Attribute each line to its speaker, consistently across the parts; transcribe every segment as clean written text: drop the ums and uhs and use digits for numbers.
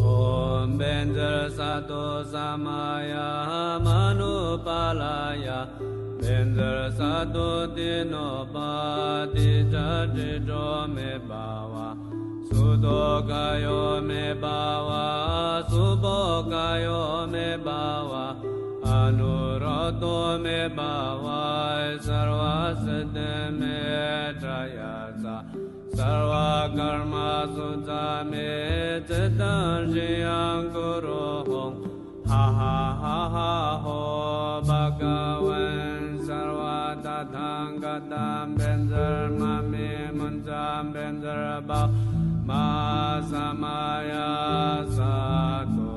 Speaker 1: Om Benzer Sato Samaya Manupalaya Benzer Sato Dino Pati Jatijo Me Bawa Sudo Kayo Me Bawa Subo Kayo Me Bawa Anuroto Me Bawa Sarva Siddhi Me Trayasa Sarva Karma Sutta Me Chitta Jiyang Guru Hong Ha ha ha ha ho Bhagavan Sarva Tathang Gatam Benzer Mami Munjam Benzer Bhav Ma Samaya Sato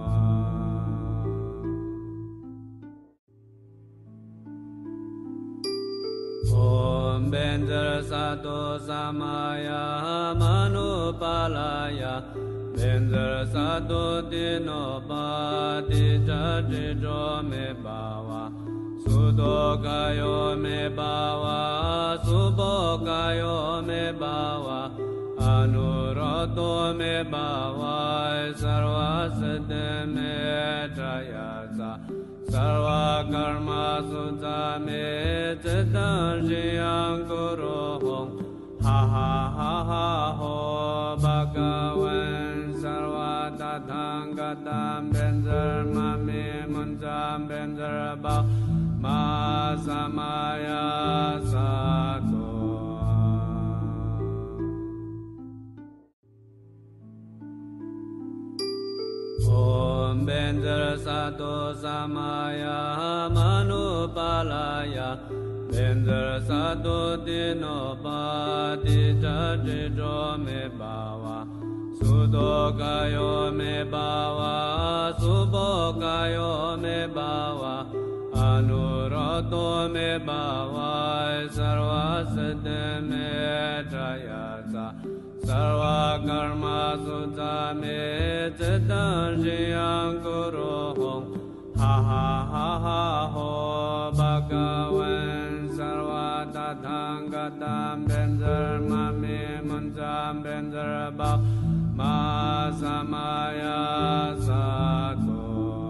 Speaker 1: Om Benzer Sato Samaya Manupalaya Benzer Sato Dino Pati Jatijo Me Bawa Sudo Kayo Me Bawa Subo Kayo Me Bawa Anuroto Me Bawa Sarva Siddhi Me Trayasa Sarva Karma Sutta Me Chitta Jiyang Guru Hong Ha ha ha ha ho Bhagavan Sarva Tathang Gatam Benzer Mami Munjam Benzer Bhav Ma Samaya Sato Om Benzer Sato Samaya Manupalaya Benzer Sato Dino Pati Jatijo Me Bawa Sudo Kayo Me Bawa Subo Kayo Me Bawa Anuroto Me Bawa Sarva Siddhi Me Trayasa Sarva Karma Sutta Me Chitta Jiyang Guru Hong Ha ha ha ha ho Bhagavan Sarva Tathang Gatam Benzer Mami Munjam Benzer Bhav Ma Samaya Sato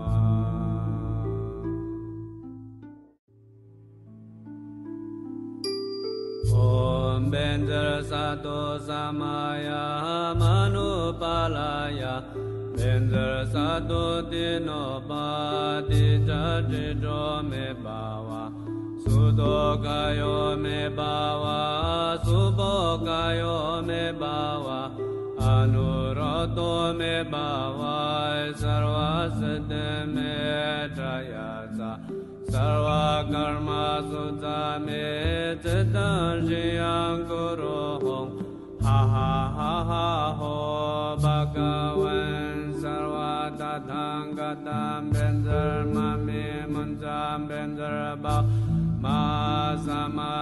Speaker 1: Om Benzer Sato Samaya Manupalaya Benzer Sato Dino Pati Jatijo Me Bawa Sudo Kayo Me Bawa Subo Kayo Me Bawa Anuroto Me Bawa Sarva Siddhi Me Trayasa Sarva Karma Sutta Me Chitta Jiyang Guru Hong Ha ha ha ha ho Bhagavan Sarva Tathang Gatam Benzer Mami Munjam Benzer Bhav Ma Samaya